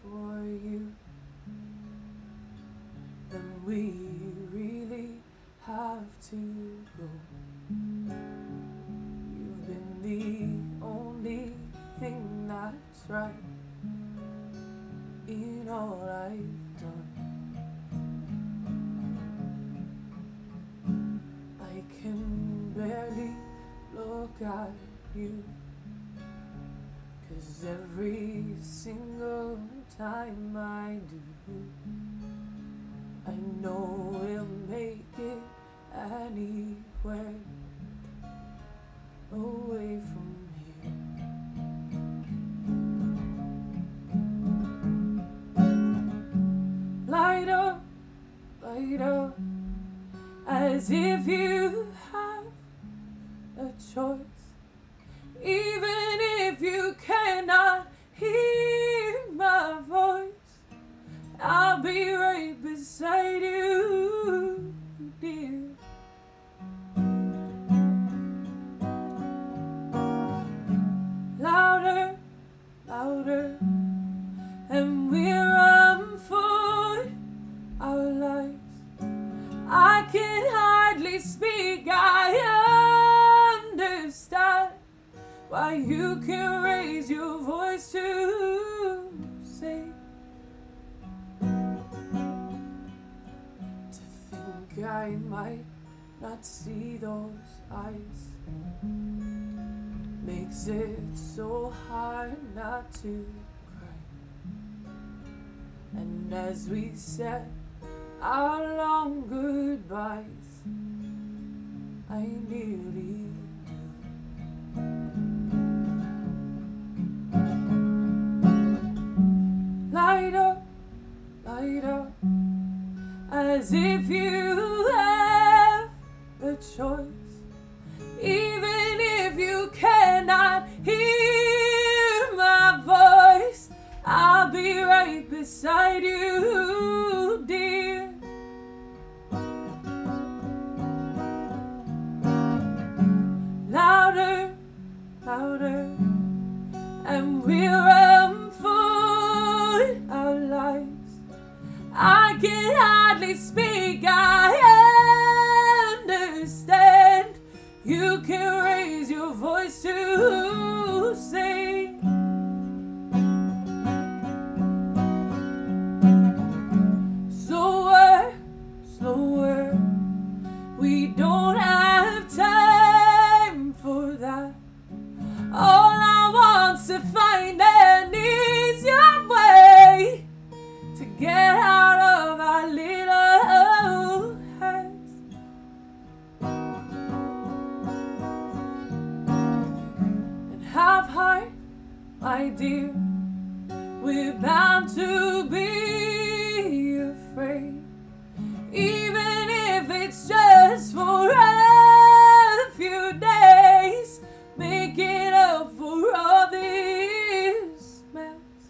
for you, then we really have to go. You've been the only thing that's right in all I've done. I can barely look at you, 'cause every single time I do, I know we'll make it anywhere away from here. Light up, as if you have a choice. Even if you cannot hear my voice, I'll be right beside you, dear. Louder, louder, and we'll run for our lives. I can hardly speak, I understand why you can raise your voice to say. To think I might not see those eyes makes it so hard not to cry. And as we said our long goodbyes, I nearly do. Light up, as if you have a choice. Even if you cannot hear my voice, I'll be right beside you, dear. Louder, louder, and we'll run for our lives. I can hardly speak, I understand. You can raise your voice to sing. Slower, we don't have time for that. All I want's to find an easier way to get out of our little heads. And have heart, my dear, we're bound to be afraid. Even if it's just for a few days, making up for all this mess.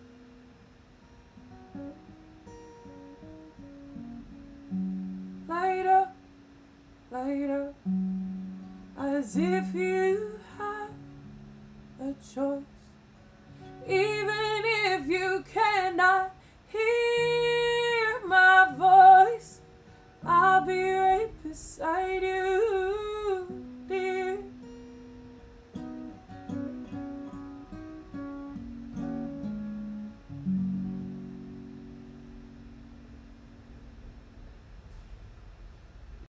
Light up, as if you had a choice. Even if you cannot hear